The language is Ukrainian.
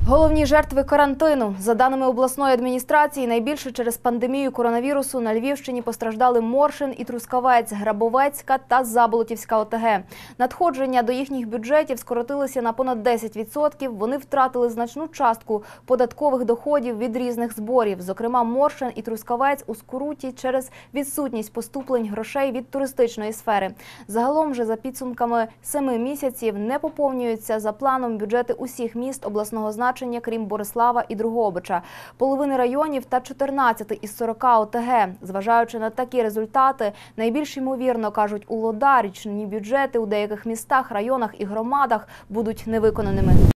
Головні жертви карантину. За даними обласної адміністрації, найбільше через пандемію коронавірусу на Львівщині постраждали Моршин і Трускавець, Грабовецька та Заболотівська ОТГ. Надходження до їхніх бюджетів скоротилися на понад 10%. Вони втратили значну частку податкових доходів від різних зборів. Зокрема, Моршин і Трускавець у скруті через відсутність поступлень грошей від туристичної сфери. Загалом же за підсумками 7 місяців не поповнюються за планом бюджети усіх міст обласного значення, крім Борислава і Дрогобича, половини районів та 14 із 40 ОТГ. Зважаючи на такі результати, найбільш ймовірно, кажуть УЛОДА, річні бюджети у деяких містах, районах і громадах будуть невиконаними.